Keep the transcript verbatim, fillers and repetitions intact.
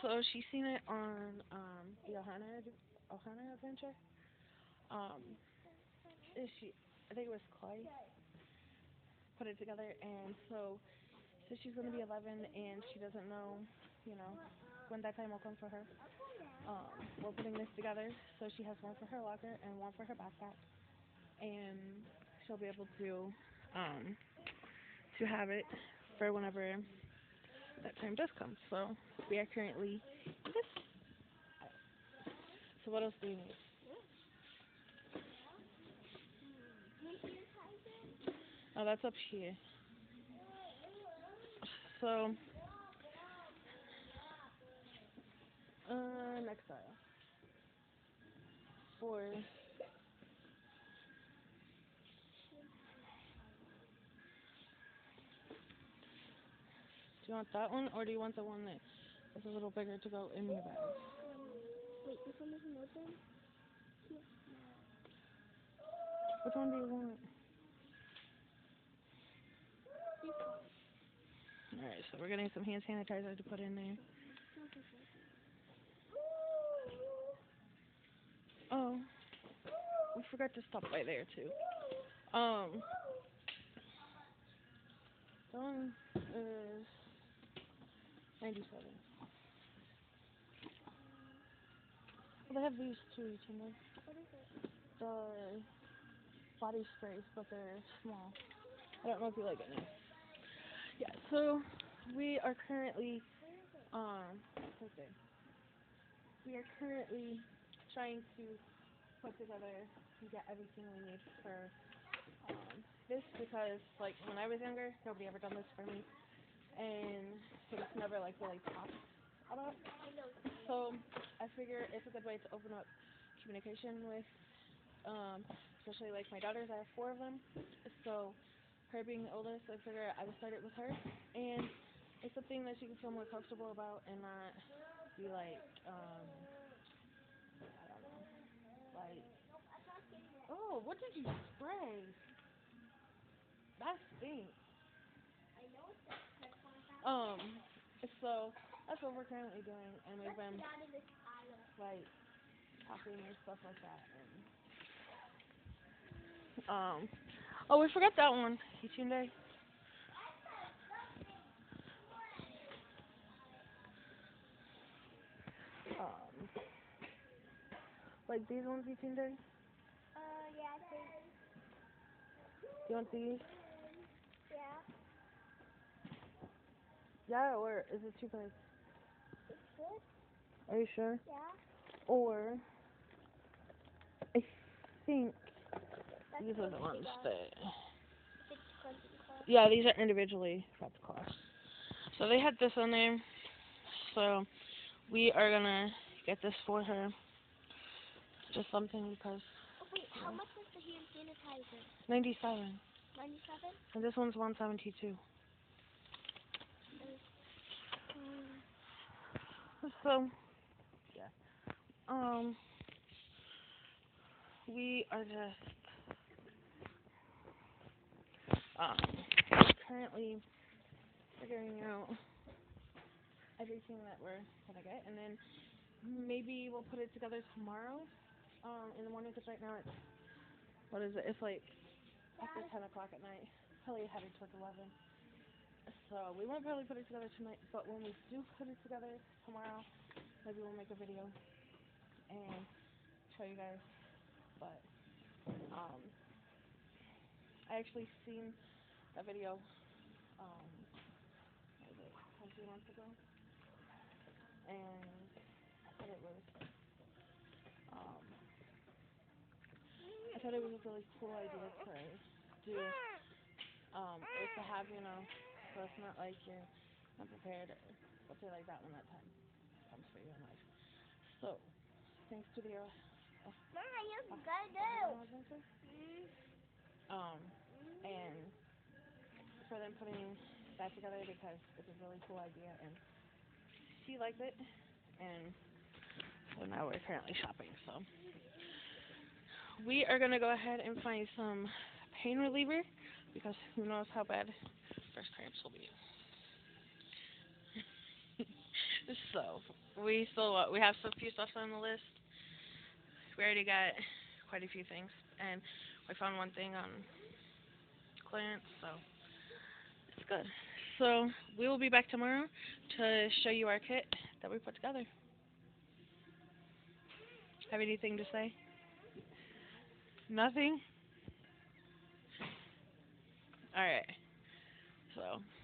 So she's seen it on um the Ohana Ohana Adventure. Um, and she I think it was Clay put it together, and so so she's gonna be eleven, and she doesn't know, you know, when that time will come for her. Um, we're putting this together, so she has one for her locker and one for her backpack, and she'll be able to um to have it for whenever that time does come. So we are currently this. So what else do you need? Oh, that's up here. So uh, next aisle for. Do you want that one, or do you want the one that is a little bigger to go in your bag? Wait, this one isn't open? Which one do you want? All right, so we're getting some hand sanitizer to put in there. Oh, we forgot to stop by there too. Um, that one is ninety-seven. Well, they have these two each in there. What is it? The body sprays, but they're small. I don't know if you like it now. Yeah, so we are currently, um, right there. We are currently trying to put together and get everything we need for um, this because, like, when I was younger, nobody ever done this for me, and it was never like really talked about. So I figure it's a good way to open up communication with, um, especially like my daughters. I have four of them, so her being the oldest, I figure I would start it with her, and it's something that she can feel more comfortable about and not be like, um, I don't know, like, oh, what did you spray? That stinks. Um, so that's what we're currently doing, and we've been like talking and stuff like that. And um, oh, we forgot that one. Day. Um, like these ones, Day. Uh, yeah, I think, You want these? yeah. Yeah, or is it too big? It's good? Are you sure? Yeah. Or I think That's these are the what we ones got. that. Six hundred cost. Yeah, these are individually wrapped cloths. So they had this on there. So we are gonna get this for her. Just something because Oh, wait, how much is the hand sanitizer? ninety-seven, ninety-seven? and this one's one seventy-two. Um, So yeah, um, we are just um currently figuring out everything that we're gonna get, and then maybe we'll put it together tomorrow, um, in the morning. Cause right now it's what is it? It's like after ten o'clock at night, probably headed towards eleven. So we won't probably put it together tonight, but when we do put it together tomorrow, maybe we'll make a video and show you guys. But um, I actually seen a video, um, what was it, twenty months ago, and I thought it was, um, I thought it was a really cool idea to do, um, or to have, you know, so it's not like you're unprepared or something like that when that time comes for you in life. So thanks to the uh, Mama, you uh, gotta do. Ohana Adventure, um, and for them putting that together because it's a really cool idea and she liked it, and so now we're currently shopping. So we are gonna go ahead and find some pain reliever because who knows how bad first cramps will be. So we still uh, we have some few stuff on the list. We already got quite a few things, and we found one thing on clearance, so it's good. So we will be back tomorrow to show you our kit that we put together. Have anything to say? Nothing? Alright. So